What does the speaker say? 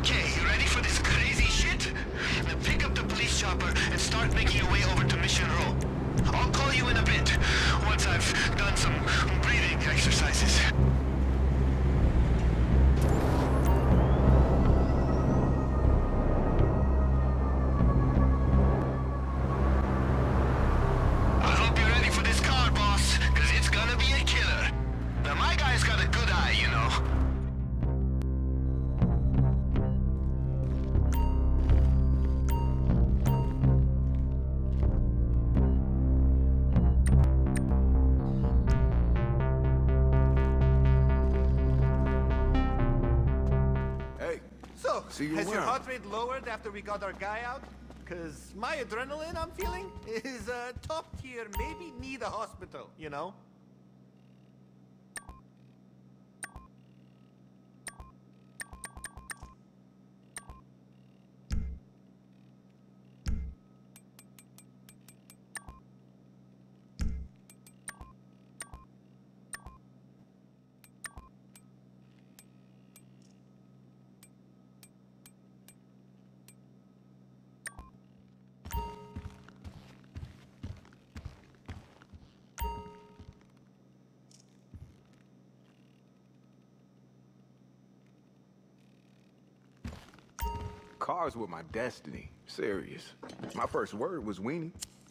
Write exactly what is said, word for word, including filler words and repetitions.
Okay, you ready for this crazy shit? Now pick up the police chopper and start making your way over to Mission Row. I'll call you in a bit, once I've done some breathing exercises. I hope you're ready for this car, boss, because it's gonna be a killer. Now my guy's got a good eye, you know. So, See you has your around. heart rate lowered after we got our guy out? Cause my adrenaline I'm feeling is uh, top tier, maybe need a hospital, you know? Cars were my destiny. Serious. My first word was weenie.